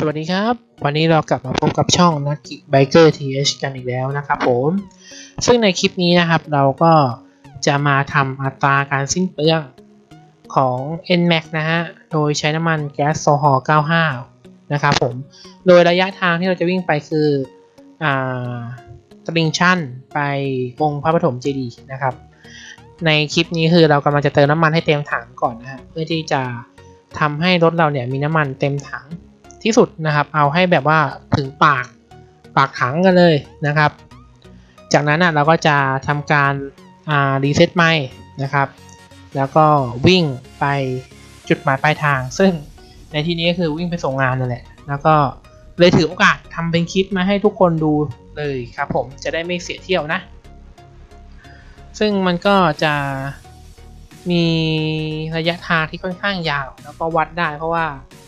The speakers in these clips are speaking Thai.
สวัสดีครับวันนี้เรากลับมาพบกับช่องนักไบเกอร์ทีเอชกันอีกแล้วนะครับผมซึ่งในคลิปนี้นะครับเราก็จะมาทำอัตราการสิ้นเปลืองของ NMAX นะฮะโดยใช้น้ำมันแก๊สโซฮอล์95นะครับผมโดยระยะทางที่เราจะวิ่งไปคือตลิ่งชันไปองค์พระปฐมเจดีย์นะครับในคลิปนี้คือเรากำลังจะเติมน้ำมันให้เต็มถังก่อนนะฮะเพื่อที่จะทำให้รถเราเนี่ยมีน้ำมันเต็มถังที่สุดนะครับเอาให้แบบว่าถึงปากถังกันเลยนะครับจากนั้นเราก็จะทำการรีเซ็ตไมค์นะครับแล้วก็วิ่งไปจุดหมายปลายทางซึ่งในที่นี้ก็คือวิ่งไปส่งงานนั่นแหละแล้วก็เลยถือโอกาสทำเป็นคลิปมาให้ทุกคนดูเลยครับผมจะได้ไม่เสียเที่ยวนะซึ่งมันก็จะมีระยะทางที่ค่อนข้างยาวแล้วก็วัดได้เพราะว่า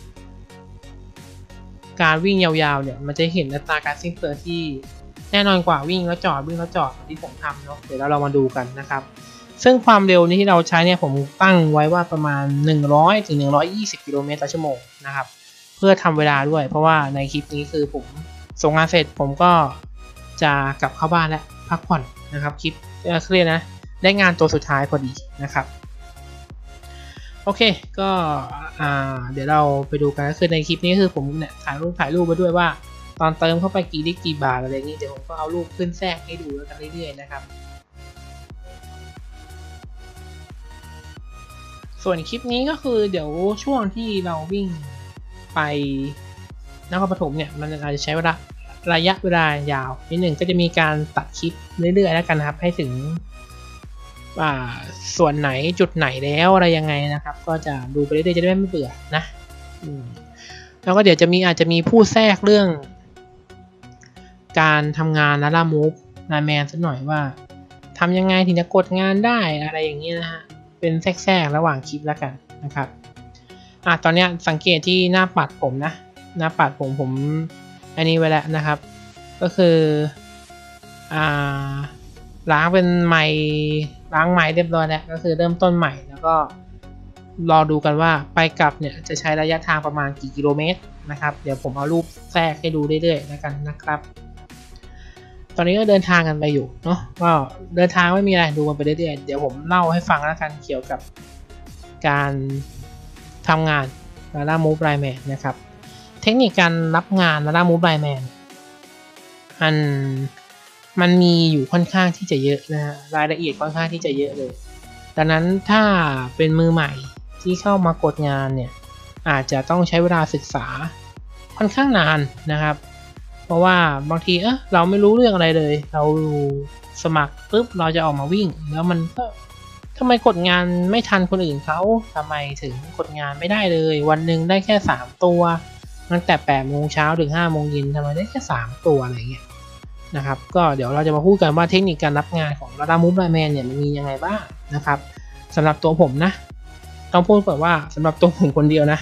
การวิ่งยาวๆเนี่ยมันจะเห็นอัตราการสิ้นเปลืองที่แน่นอนกว่าวิ่งแล้วจอดที่ผมทำเนาะเดี๋ยวเรามาดูกันนะครับซึ่งความเร็วนี้ที่เราใช้เนี่ยผมตั้งไว้ว่าประมาณ100 ถึง 120 กิโลเมตรต่อชั่วโมงนะครับเพื่อทำเวลาด้วยเพราะว่าในคลิปนี้คือผมส่งงานเสร็จผมก็จะกลับเข้าบ้านและพักผ่อนนะครับคลิปเคลียร์นะได้งานตัวสุดท้ายพอดีนะครับโอเคก็เดี๋ยวเราไปดูกันก็คือในคลิปนี้คือผมเนี่ยถ่ายรูปไปด้วยว่าตอนเติมเข้าไปกี่ลิตรกี่บาทอะไรอย่างนี้เดี๋ยวผมก็เอารูปขึ้นแทรกให้ดูแล้วกันเรื่อยๆนะครับส่วนคลิปนี้ก็คือเดี๋ยวช่วงที่เราวิ่งไปนครปฐมเนี่ยมันอาจจะใช้ระยะเวลายาวนิดหนึ่งก็จะมีการตัดคลิปเรื่อยๆแล้วกันนะครับให้ถึงส่วนไหนจุดไหนแล้วอะไรยังไงนะครับก็จะดูไปเรื่อยๆจะได้ไม่เบื่อนะแล้วก็เดี๋ยวอาจจะมีพูดแทรกเรื่องการทำงานและล่ามูฟไลน์แมนสักหน่อยว่าทำยังไงถึงจะกดงานได้อะไรอย่างนี้นะฮะเป็นแทรกระหว่างคลิปแล้วกันนะครับตอนนี้สังเกตที่หน้าปัดผมนะหน้าปัดผมอันนี้ไว้แล้วนะครับก็คือล้างเป็นล้างไม้เรียบร้อยแล้วก็คือเริ่มต้นใหม่แล้วก็รอดูกันว่าไปกลับเนี่ยจะใช้ระยะทางประมาณกี่กิโลเมตรนะครับเดี๋ยวผมเอารูปแทรกให้ดูเรื่อยๆแล้วกันนะครับตอนนี้ก็เดินทางกันไปอยู่เนาะก็เดินทางไม่มีอะไรดูกันไปเรื่อยๆเดี๋ยวผมเล่าให้ฟังแล้วกันเกี่ยวกับการทำงานLala Move Line ManนะครับเทคนิคการรับงานLala Move Line Manมันมีอยู่ค่อนข้างที่จะเยอะนะฮะรายละเอียดค่อนข้างที่จะเยอะเลยดังนั้นถ้าเป็นมือใหม่ที่เข้ามากดงานเนี่ยอาจจะต้องใช้เวลาศึกษาค่อนข้างนานนะครับเพราะว่าบางทีเราไม่รู้เรื่องอะไรเลยเราสมัครปุ๊บเราจะออกมาวิ่งแล้วมันก็ทำไมกดงานไม่ทันคนอื่นเขาทำไมถึงกดงานไม่ได้เลยวันหนึ่งได้แค่3ตัวตั้งแต่8 โมงเช้าถึง5 โมงเย็นทำไมได้แค่3ตัวอะไรเงี้ยนะครับก็เดี๋ยวเราจะมาพูดกันว่าเทคนิคการรับงานของ Lala Move Line Manเนี่ยมันมียังไงบ้างนะครับสำหรับตัวผมนะต้องพูดก่อนว่าสำหรับตัวผมคนเดียวนะ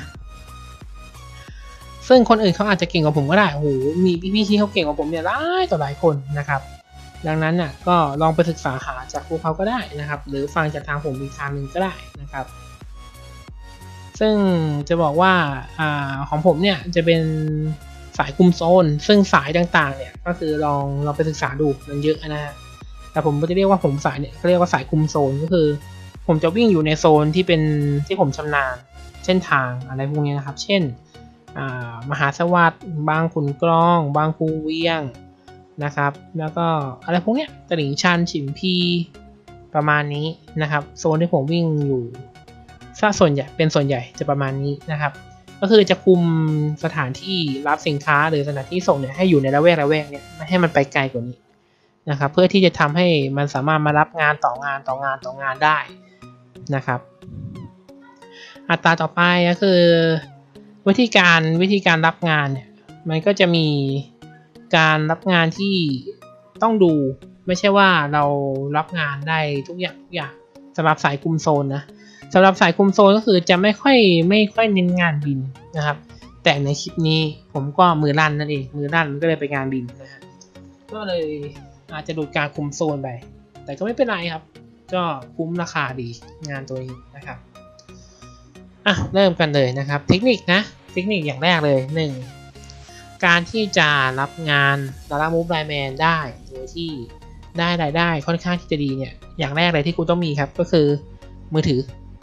ซึ่งคนอื่นเขาอาจจะเก่งกว่าผมก็ได้โอ้โหมีพี่ๆที่เขาเก่งกว่าผมเนี่ยหลายต่อหลายคนนะครับดังนั้นน่ะก็ลองไปศึกษาหาจากพวกเขาก็ได้นะครับหรือฟังจากทางผมอีกทางหนึ่งก็ได้นะครับซึ่งจะบอกว่าของผมเนี่ยจะเป็นสายคุมโซนซึ่งสายต่างๆเนี่ยก็คือลองไปศึกษาดูมันเยอะนะฮะแต่ผมก็จะเรียกว่าผมสายเนี่ยเขาเรียกว่าสายคุมโซนก็คือผมจะวิ่งอยู่ในโซนที่ผมชำนาญเส้นทางอะไรพวกนี้นะครับเช่นมหาสวัสดิ์บางขุนกรองบางคูเวียงนะครับแล้วก็อะไรพวกเนี้ยตลิ่งชันฉิมพีประมาณนี้นะครับโซนที่ผมวิ่งอยู่ส่วนใหญ่จะประมาณนี้นะครับก็คือจะคุมสถานที่รับสินค้าหรือสถานที่ส่งเนี่ยให้อยู่ในละแวกเนี่ยไม่ให้มันไปไกลกว่านี้นะครับเพื่อที่จะทำให้มันสามารถมารับงานต่องานได้นะครับอัตราต่อไปก็คือวิธีการรับงานเนี่ยมันก็จะมีการรับงานที่ต้องดูไม่ใช่ว่าเรารับงานได้ทุกอย่างสำหรับสายคุมโซนนะสำหรับสายคุมโซนก็คือจะไม่ค่อยเน้นงานบินนะครับแต่ในคลิปนี้ผมก็มือลั่นนั่นเองมือลั่นมันก็เลยไปงานบินนะฮะก็เลยอาจจะดูดการคุมโซนไปแต่ก็ไม่เป็นไรครับก็คุ้มราคาดีงานตัวนี้นะครับเริ่มกันเลยนะครับเทคนิคอย่างแรกเลยการที่จะรับงาน Data Move Lineman ได้โดยที่ได้รายได้ค่อนข้างที่จะดีเนี่ยอย่างแรกเลยที่คุณต้องมีครับก็คือมือถือ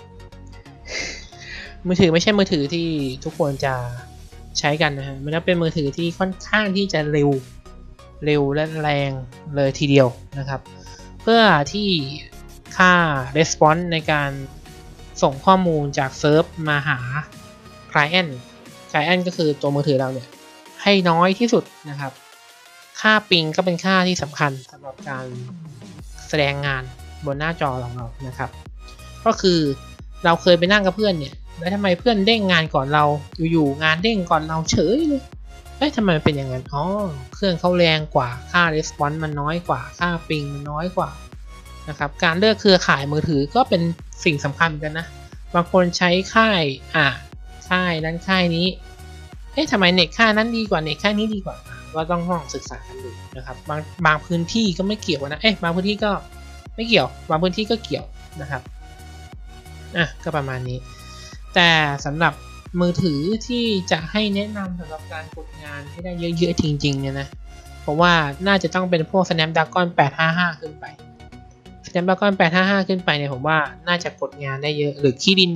มือถือไม่ใช่มือถือที่ทุกคนจะใช้กันนะฮะมันต้องเป็นมือถือที่ค่อนข้างที่จะเร็วและแรงเลยทีเดียวนะครับเพื่อที่ค่า response ในการส่งข้อมูลจากเซิร์ฟมาหา client ก็คือตัวมือถือเราเนี่ยให้น้อยที่สุดนะครับค่าปิงก็เป็นค่าที่สำคัญสำหรับการแสดงงานบนหน้าจอของเรานะครับก็คือเราเคยไปนั่งกับเพื่อนเนี่ยแล้วทำไมเพื่อนเด้งงานก่อนเราอยู่ๆงานเด้งก่อนเราเฉยเลยทำไมมันเป็นอย่างนั้นเครื่องเขาแรงกว่าค่า response มันน้อยกว่าค่าปิงมันน้อยกว่านะครับการเลือกเครือข่ายมือถือก็เป็นสิ่งสำคัญกันนะบางคนใช้ค่ายนั้นค่ายนี้ทำไมเน็ตค่ายนั้นดีกว่าเน็ตค่ายนี้ดีกว่าก็ต้องลองศึกษากันดูนะครับบางพื้นที่ก็ไม่เกี่ยวนะบางพื้นที่ก็ไม่เกี่ยวบางพื้นที่ก็เกี่ยวนะครับก็ประมาณนี้แต่สำหรับมือถือที่จะให้แนะนำสำหรับการกดงานให้ได้เยอะๆจริงๆเนี่ยนะเพราะว่าน่าจะต้องเป็นพวก Snapdragon 855 ขึ้นไป Snapdragon 855 ขึ้นไปเนี่ยผมว่าน่าจะกดงานได้เยอะหรือ Kirin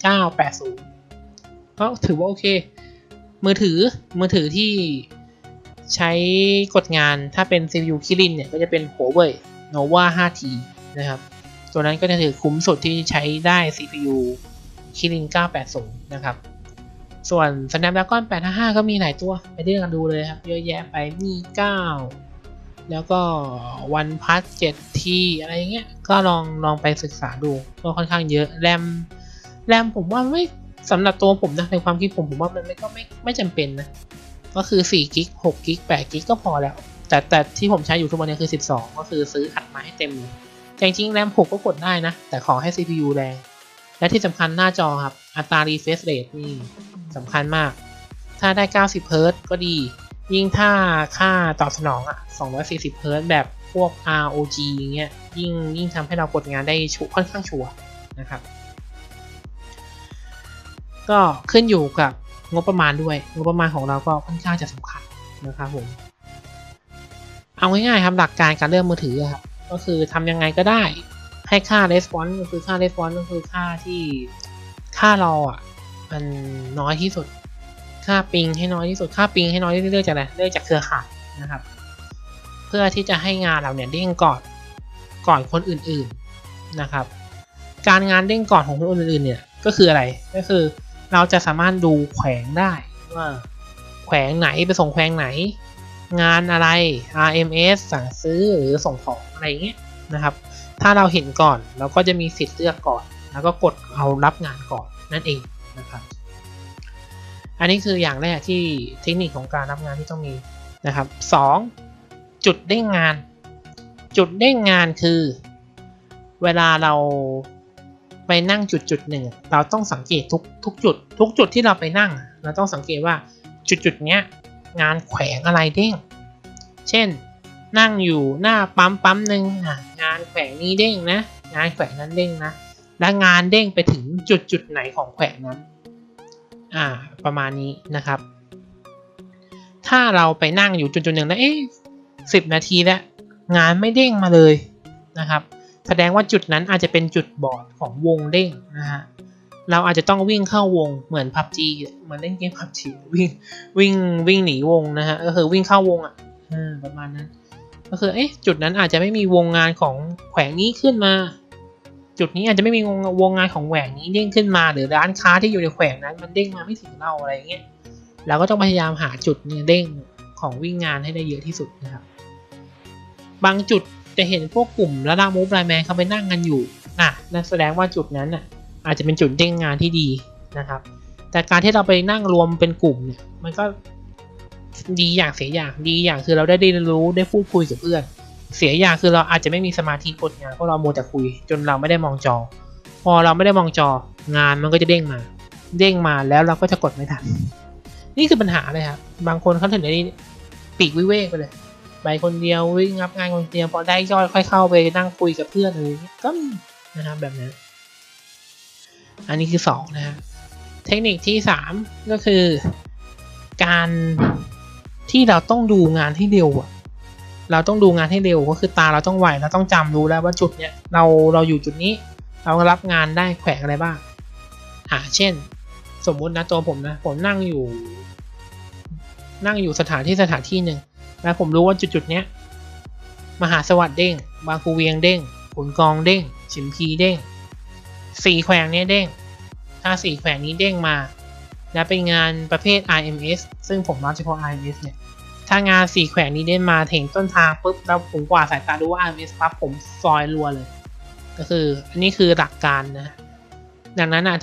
980ก็ถือว่าโอเคมือถือที่ใช้กดงานถ้าเป็น CPU Kirin เนี่ยก็จะเป็น Huawei Nova 5T นะครับตัวนั้นก็จะถือคุ้มสุดที่ใช้ได้ CPU Kirin 980 นะครับส่วน Snapdragon 855 ก็มีหลายตัวไปเลือกกันดูเลยครับเยอะแยะไปมี9แล้วก็ OnePlus 7T อะไรเงี้ยก็ลองไปศึกษาดูก็ค่อนข้างเยอะแรมผมว่าไม่สำหรับตัวผมนะในความคิดผมว่ามันไม่จำเป็นนะก็คือ4 กิก6 กิก8 กิกก็พอแล้วแต่ที่ผมใช้อยู่ทุกวันนี้คือ12ก็คือซื้ออัดมาให้เต็มเลยจริงๆแรม6ก็กดได้นะแต่ขอให้ CPU แรงและที่สำคัญหน้าจอครับอัตรา refresh rate นี่สำคัญมากถ้าได้90 Hz ก็ดียิ่งถ้าค่าตอบสนอง240 Hz แบบพวก ROG อย่างเงี้ยยิ่งทำให้เรากดงานได้ค่อนข้างชัวร์นะครับก็ขึ้นอยู่กับงบประมาณด้วยงบประมาณของเราก็ค่อนข้างจะสำคัญนะครับผมเอาง่ายๆครับหลักการการเลือกมือถือครับก็คือทำยังไงก็ได้ให้ค่า response ก็คือค่า response ก็คือค่าที่ค่าเรามันน้อยที่สุดค่าปิงให้น้อยที่สุดค่าปิงให้น้อยที่สุดเลือกจากอะไรเลือกจากเครือข่ายนะครับเพื่อที่จะให้งานเราเนี่ยเด้งก่อนคนอื่นๆนะครับการงานเด้งก่อนของคนอื่นๆเนี่ยก็คืออะไรก็คือเราจะสามารถดูแขวงได้ว่าแขวงไหนไปส่งแขวงไหนงานอะไร RMS สั่งซื้อหรือส่งของอะไรเงี้ยนะครับถ้าเราเห็นก่อนเราก็จะมีสิทธิ์เลือกก่อนแล้วก็กดเอารับงานก่อนนั่นเองนะครับอันนี้คืออย่างแรกที่เทคนิคของการรับงานที่ต้องมีนะครับ2จุดเด้งงานคือเวลาเราไปนั่งจุดหนึ่งเราต้องสังเกตทุกจุดที่เราไปนั่งเราต้องสังเกตว่าจุดเนี้ยงานแขวงอะไรเด้งเช่นนั่งอยู่หน้าปั๊มหนึ่งงานแขวงนี้เด้งนะงานแขวงนั้นเด้งนะแล้วงานเด้งไปถึงจุดไหนของแขวงนั้นประมาณนี้นะครับถ้าเราไปนั่งอยู่จุดหนึ่งแล้ว10 นาทีแล้วงานไม่เด้งมาเลยนะครับแสดงว่าจุดนั้นอาจจะเป็นจุดบอดของวงเด้งนะฮะเราอาจจะต้องวิ่งเข้าวงเหมือน PUBG เหมือนเล่นเกม PUBG วิ่งหนีวงนะฮะก็คือวิ่งเข้าวงประมาณนั้นก็คือจุดนั้นอาจจะไม่มีวงงานของแขวงนี้ขึ้นมาจุดนี้อาจจะไม่มีวงงานของแขวงนี้เด้งขึ้นมาหรือร้านค้าที่อยู่ในแขวงนั้นมันเด้งมาไม่ถึงเราอะไรเงี้ยเราก็ต้องพยายามหาจุดเด้งของวิ่งงานให้ได้เยอะที่สุดนะครับบางจุดจะเห็นพวกกลุ่มระดับมูฟไลน์แมนเขาไปนั่งกันอยู่นั่นแสดงว่าจุดนั้นอาจจะเป็นจุดเด้งงานที่ดีนะครับแต่การที่เราไปนั่งรวมเป็นกลุ่มเนี่ยมันก็ดีอย่างเสียอย่างดีอย่างคือเราได้เรียนรู้ได้พูดคุยกับเพื่อนเสียอย่างคือเราอาจจะไม่มีสมาธิกดงานเพราะเราโมแต่คุยจนเราไม่ได้มองจอพอเราไม่ได้มองจองานมันก็จะเด้งมาแล้วเราก็จะกดไม่ทันนี่คือปัญหาเลยครับบางคนเขาถึงได้ปีกวิเวกไปเลยไปคนเดียววิ่งรับงานคนเดียวพอได้ยอดค่อยเข้าไปนั่งคุยกับเพื่อนเลยก็มีนะครับแบบนั้นอันนี้คือ2นะฮะเทคนิคที่3ก็คือการที่เราต้องดูงานให้เร็วอะเราต้องดูงานให้เร็วก็คือตาเราต้องไวเราต้องจำรู้แล้วว่าจุดเนี้ยเราอยู่จุดนี้เรารับงานได้แขวงอะไรบ้างเช่นสมมุตินะตัวผมนะผมนั่งอยู่สถานที่หนึ่งแล้วผมรู้ว่าจุดเนี้ยมหาสวัสดิ์เด้งบางคูเวียงเด้งขุนกองเด้งฉิมพีเด้ง4แขวงเนี้ยเด้งถ้า4แขวงนี้เด้งมาและเป็นงานประเภท IMS ซึ่งผมรับเฉพาะ IMS เนี่ยถ้างาน4แขวงนี้เด้งมาถึงต้นทางปุ๊บแล้วผมกวาดสายตาดูว่า IMS ปั๊บผมซอยรัวเลยก็คืออันนี้คือหลักการนะดังนั้นนะ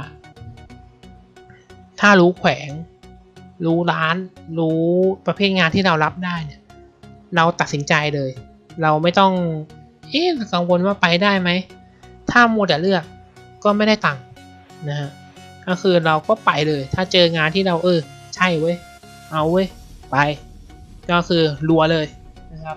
ถ้ารู้แขวงรู้ร้านรู้ประเภทงานที่เรารับได้เนี่ยเราตัดสินใจเลยเราไม่ต้องกังวลว่าไปได้ไหมถ้ามัวแต่เลือกก็ไม่ได้ตังค์นะฮะก็คือเราก็ไปเลยถ้าเจองานที่เราใช่เว้ยเอาเว้ยไปก็คือรัวเลยนะครับ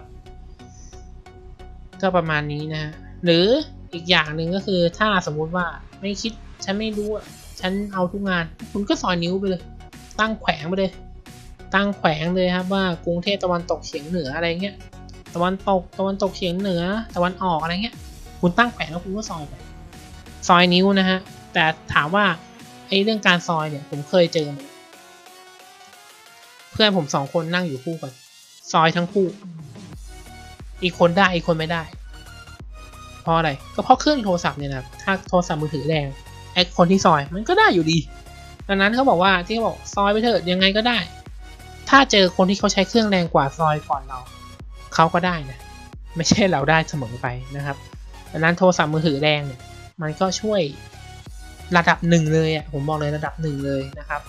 ก็ประมาณนี้นะหรืออีกอย่างหนึ่งก็คือถ้าสมมุติว่าไม่คิดฉันไม่รู้ฉันเอาทุกงานคุณก็ซอยนิ้วไปเลยตั้งแขวงไปเลยตั้งแขวงเลยครับว่ากรุงเทพตะวันตกเฉียงเหนืออะไรเงี้ยตะวันตกเฉียงเหนือตะวันออกอะไรเงี้ยคุณตั้งแขวงแล้วคุณก็ซอยไปซอยนิ้วนะฮะแต่ถามว่าเรื่องการซอยเนี่ยผมเคยเจอมาเพื่อนผม2คนนั่งอยู่คู่กันซอยทั้งคู่อีกคนได้อีกคนไม่ได้เพราะอะไรก็เพราะเครื่องโทรศัพท์เนี่ยนะครับถ้าโทรศัพท์มือถือแรงคนที่ซอยมันก็ได้อยู่ดีดังนั้นเขาบอกว่าที่เขาบอกซอยไปเถอะยังไงก็ได้ถ้าเจอคนที่เขาใช้เครื่องแรงกว่าซอยก่อนเขาก็ได้นะไม่ใช่เราได้เสมอไปนะครับดังนั้นโทรศัพท์มือถือแรงเนี่ยมันก็ช่วยระดับ1เลยผมบอกเลยระดับ1เลยนะครับ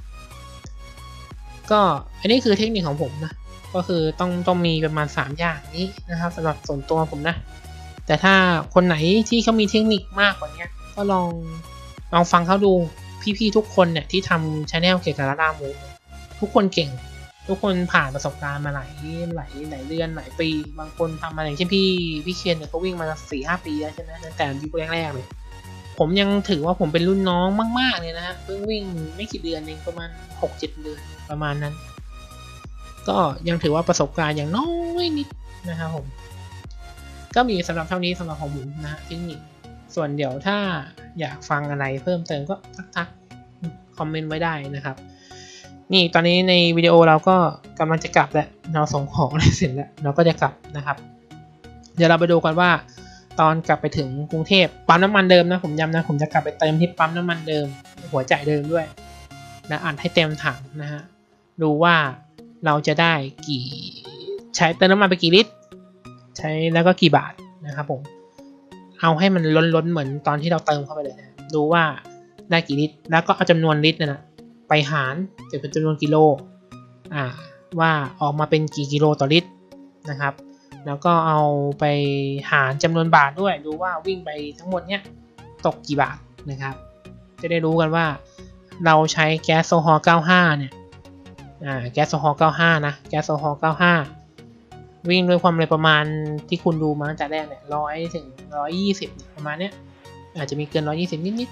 ก็อันนี้คือเทคนิคของผมนะก็คือต้องมีประมาณ3อย่างนี้นะครับสำหรับส่วนตัวผมนะแต่ถ้าคนไหนที่เขามีเทคนิคมากกว่านี้ก็ลองฟังเขาดูพี่ๆทุกคนเนี่ยที่ทำ channel เกี่ยวกับLada Moveทุกคนเก่งทุกคนผ่านประสบการณ์มาหลายเดือนหลายปีบางคนทำมาอย่างเช่นพี่เคนเนี่ยเขาวิ่งมา 4-5 ปีแล้วใช่ไหมตั้งแต่ยุคแรกๆเลยผมยังถือว่าผมเป็นรุ่นน้องมากๆเลยนะฮะเพิ่งวิ่งไม่กี่เดือนเองประมาณ 6-7 เดือนประมาณนั้นก็ยังถือว่าประสบการณ์อย่างน้อยนิดนะครับผมก็มีสำหรับเท่านี้สำหรับของผมนะเทคนิคส่วนเดี๋ยวถ้าอยากฟังอะไรเพิ่มเติมก็ทักคอมเมนต์ไว้ได้นะครับนี่ตอนนี้ในวิดีโอเราก็กำลังจะกลับแล้วเราส่งของอะไรเสร็จแล้วเราก็จะกลับนะครับเดี๋ยวเราไปดูกันว่าตอนกลับไปถึงกรุงเทพปั๊มน้ำมันเดิมนะผมย้ำนะผมจะกลับไปเติมที่ปั๊มน้ำมันเดิมหัวจ่ายเดิมด้วยนะอัดให้เต็มถังนะฮะดูว่าเราจะได้ใช้เติมน้ำมันไปกี่ลิตรใช้แล้วก็กี่บาทนะครับผมเอาให้มันล้นเหมือนตอนที่เราเติมเข้าไปเลยนะดูว่าได้กี่ลิตรแล้วก็เอาจำนวนลิตรนะไปหารจะเป็นจำนวนกิโลว่าออกมาเป็นกี่กิโลต่อลิตรนะครับแล้วก็เอาไปหารจำนวนบาทด้วยดูว่าวิ่งไปทั้งหมดเนี้ยตกกี่บาทนะครับจะได้รู้กันว่าเราใช้แก๊สโซฮอล์95เนี่ยแก๊สโซฮอล์95นะแก๊สโซฮอล์95วิ่งด้วยความเร็วประมาณที่คุณดูมาตั้งแต่แรกเนี่ย100 ถึง 120ประมาณเนี้ยอาจจะมีเกิน120นิด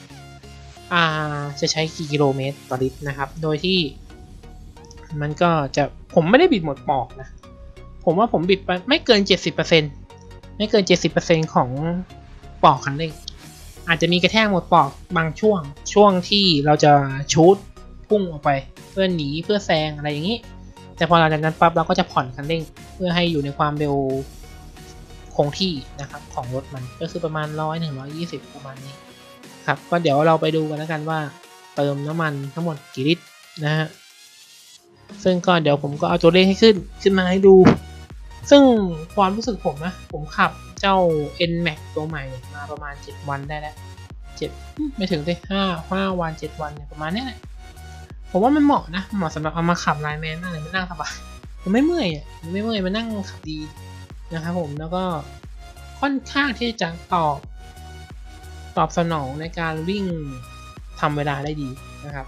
จะใช้กี่กิโลเมตรต่อลิตรนะครับโดยที่มันก็จะผมไม่ได้บิดหมดปอกนะผมว่าผมบิดไปไม่เกิน 70% ไม่เกิน 70% ของปอกคันเร่งอาจจะมีกระแทกหมดปอกบางช่วงที่เราจะชูดพุ่งออกไปเพื่อหนีเพื่อแซงอะไรอย่างนี้แต่พอหลังจากนั้นปั๊บเราก็จะผ่อนคันเร่งเพื่อให้อยู่ในความเร็วคงที่นะครับของรถมันก็คือประมาณ100 ถึง 120ประมาณนี้ครับก็เดี๋ยวเราไปดูกันแล้วกันว่าเติมน้ำมันทั้งหมดกี่ลิตรนะฮะซึ่งก็เดี๋ยวผมก็เอาตัวเลขให้ขึ้นมาให้ดูซึ่งความรู้สึกผมนะผมขับเจ้า NMAX ตัวใหม่มาประมาณ7 วันได้แล้วไม่ถึงสิ5 วัน 7 วันเนี่ยประมาณนี้แหละผมว่ามันเหมาะนะเหมาะสำหรับเอามาขับไลน์แมนอะไรมันนั่งสบายมันไม่เมื่อยมันนั่งขับดีนะครับผมแล้วก็ค่อนข้างที่จะตอบสนองในการวิ่งทำเวลาได้ดีนะครับ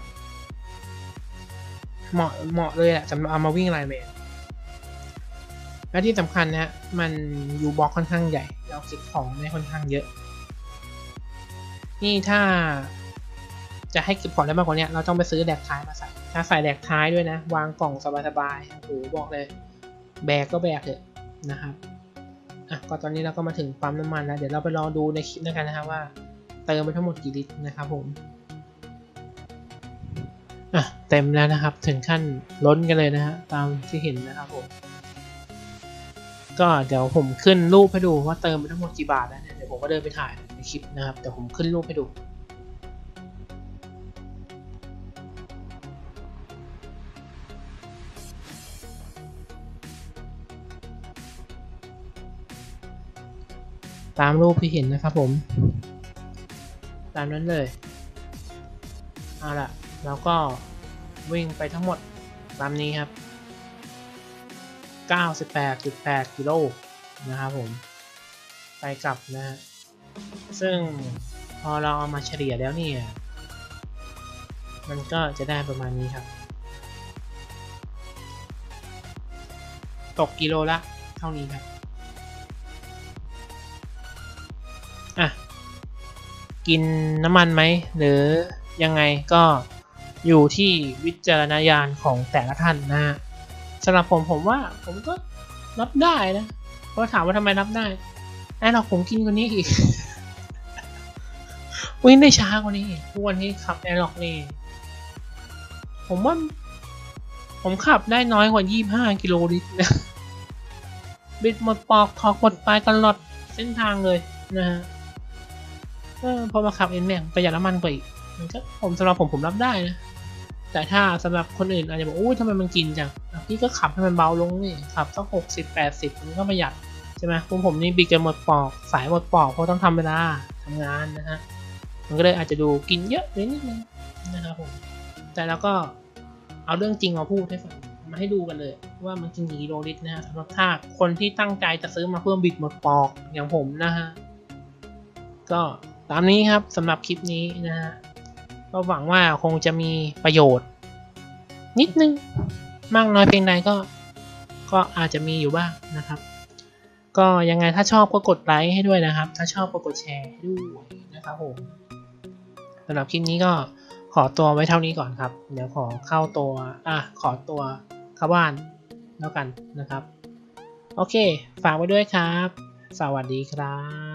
เหมาะเลยแหละสำหรับเอามาวิ่งไลน์แมนและที่สำคัญนะฮะมันยูบ็อกค่อนข้างใหญ่เราเก็บของได้ค่อนข้างเยอะนี่ถ้าจะให้เก็บของได้มากกว่านี้เราต้องไปซื้อแดกท้ายมาใส่ถ้าใส่แหลกท้ายด้วยนะวางกล่องสบายๆโอ้โหบอกเลยแบกก็แบกเถอะนะครับก็ตอนนี้เราก็มาถึงปั๊มน้ำมันแล้วเดี๋ยวเราไปรอดูในคลิปแล้วกันนะครับว่าเติมไปทั้งหมดกี่ลิตรนะครับผมเต็มแล้วนะครับถึงขั้นล้นกันเลยนะฮะตามที่เห็นนะครับผมก็เดี๋ยวผมขึ้นรูปให้ดูว่าเติมไปทั้งหมดกี่บาทแล้วเดี๋ยวผมก็เดินไปถ่ายในคลิปนะครับเดี๋ยวผมขึ้นรูปให้ดูตามรูปที่เห็นนะครับผมตามนั้นเลยเอาล่ะแล้วก็วิ่งไปทั้งหมดตามนี้ครับ 98.8 กิโลนะครับผมไปกลับนะฮะซึ่งพอเราเอามาเฉลี่ยแล้วเนี่ยมันก็จะได้ประมาณนี้ครับตกกิโลละเท่านี้ครับกินน้ำมันไหมหรือยังไงก็อยู่ที่วิจารณญาณของแต่ละท่านนะฮะสำหรับผมว่าผมก็รับได้นะเพราะถามว่าทำไมรับได้ผมกินกว่านี้อีก วิ่งได้ช้ากว่านี้ทุกวันนี้ขับแอร์ล็อกนี่ผมว่าผมขับได้น้อยกว่า25 กิโลลิตรนะบิดหมดปอกถอกหมดปลายตลอดเส้นทางเลยนะฮะพอมาขับN-Maxประหยัดน้ำมันกว่าอีกมันก็สำหรับผมรับได้นะแต่ถ้าสำหรับคนอื่นอาจจะบอกโอ้ยทำไมมันกินจังพี่ก็ขับให้มันเบาลงนี่ขับสัก60-80มันก็ประหยัดใช่ไหมผมนี่บิดกันหมดปอกสายหมดปอกเพราะต้องทำเวลาทำงานนะฮะมันก็เลยอาจจะดูกินเยอะนิดนึงนะครับผมแต่แล้วก็เอาเรื่องจริงมาพูดให้ฟังมาให้ดูกันเลยว่ามันกินกี่กิโลลิตรนะฮะสำหรับถ้าคนที่ตั้งใจจะซื้อมาเพื่อบิดหมดปอกอย่างผมนะฮะก็ตามนี้ครับสำหรับคลิปนี้นะฮะก็หวังว่าคงจะมีประโยชน์นิดนึงมากน้อยเพียงใดก็อาจจะมีอยู่บ้างนะครับก็ยังไงถ้าชอบก็กดไลค์ให้ด้วยนะครับถ้าชอบก็กดแชร์ให้ด้วยนะครับผมสำหรับคลิปนี้ก็ขอตัวไว้เท่านี้ก่อนครับเดี๋ยวขอเข้าตัวขอตัวเข้าบ้านแล้วกันนะครับโอเคฝากไว้ด้วยครับสวัสดีครับ